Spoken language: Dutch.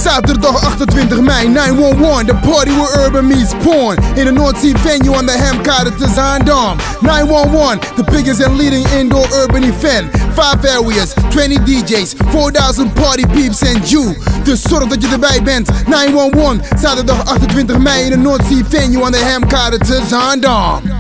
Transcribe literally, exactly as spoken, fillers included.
Zaterdag achtentwintig mei, nine one one, the party where urban meets porn. In the North Sea venue on the Hamkade te Zaandam. nine one one, the biggest and leading indoor urban event. Five areas, twenty D J's, four thousand party peeps and you. Dus zorg dat je erbij bent. nine one one, zaterdag achtentwintig mei in de North Sea venue on the Hamkade te Zaandam.